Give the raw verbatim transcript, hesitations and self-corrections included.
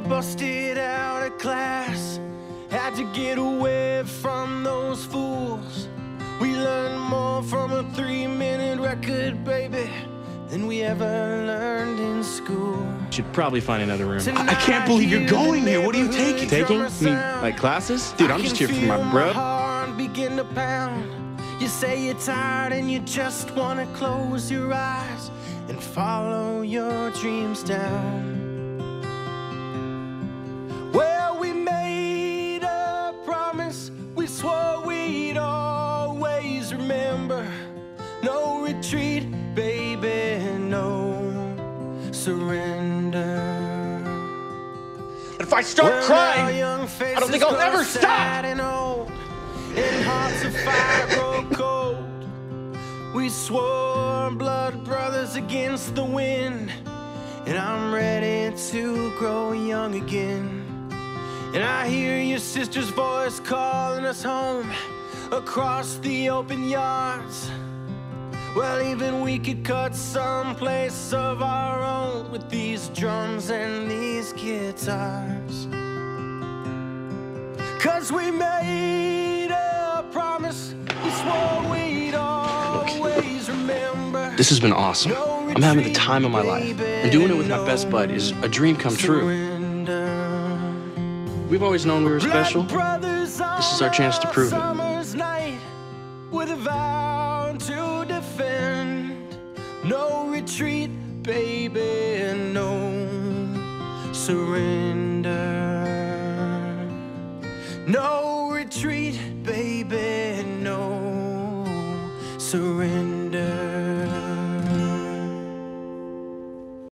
busted out of class, had to get away from those fools. We learned more from a three-minute record, baby, than we ever learned in school. Should probably find another room. Tonight, I can't believe you're going here. What are you taking? Taking? I mean, like classes? Dude, I'm just here for my bread. Heart begin to pound. You say you're tired and you just want to close your eyes and follow your dreams down. Well, we made a promise. We swore we'd always remember. No retreat, baby, no surrender. If I start Well, crying, I don't think I'll ever stop. And old, and hearts of fire grow cold. We swore blood brothers against the wind, and I'm ready to grow young again. And I hear your sister's voice calling us home across the open yards. Well, even we could cut some place of our own with these drums and these guitars. 'Cause we made a promise, we swore we'd always remember. This has been awesome. I'm having the time of my life. And doing it with my best bud is a dream come true. We've always known we were special. This is our chance to prove it. With a vow to defend, no retreat, baby, no surrender. No retreat, baby, no surrender.